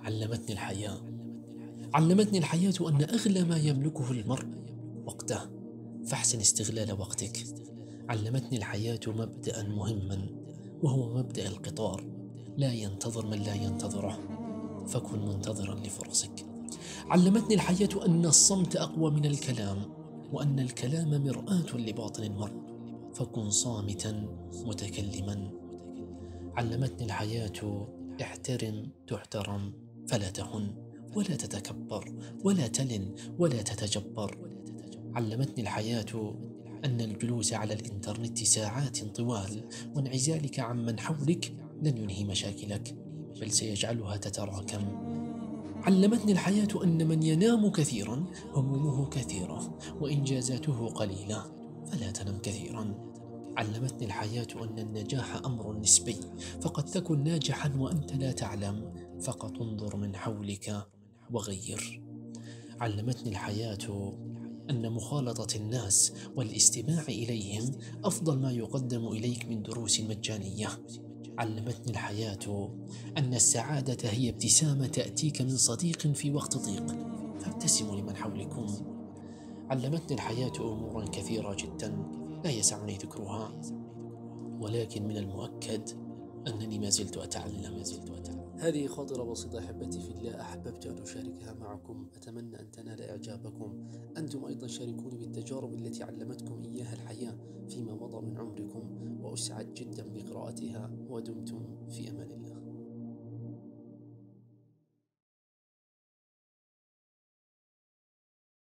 علمتني الحياة. علمتني الحياة أن أغلى ما يملكه المرء وقته، فاحسن استغلال وقتك. علمتني الحياة مبدأ مهما، وهو مبدأ القطار: لا ينتظر من لا ينتظره، فكن منتظرا لفرصك. علمتني الحياة أن الصمت أقوى من الكلام، وأن الكلام مرآة لباطن المرء، فكن صامتا متكلما. علمتني الحياة: احترم تحترم، فلا تهن ولا تتكبر ولا تلن ولا تتجبر. علمتني الحياة أن الجلوس على الإنترنت ساعات طوال وانعزالك عمن حولك لن ينهي مشاكلك، بل سيجعلها تتراكم. علمتني الحياة أن من ينام كثيرا همومه كثيرة وإنجازاته قليلة، فلا تنم كثيرا. علمتني الحياة أن النجاح أمر نسبي، فقد تكن ناجحا وأنت لا تعلم، فقط انظر من حولك وغير. علمتني الحياة أن مخالطة الناس والاستماع إليهم أفضل ما يقدم إليك من دروس مجانية. علمتني الحياة أن السعادة هي ابتسامة تأتيك من صديق في وقت ضيق، فابتسموا لمن حولكم. علمتني الحياة أمورا كثيرة جدا لا يسعني ذكرها، ولكن من المؤكد أنني ما زلت أتعلم. هذه خاطرة بسيطة أحبتي في الله، أحببت أن أشاركها معكم، أتمنى أن تنال إعجابكم. أنتم أيضا شاركوني بالتجارب التي علمتكم إياها الحياة فيما مضى من عمركم، وأسعد جدا بقراءتها، ودمتم في أمان الله.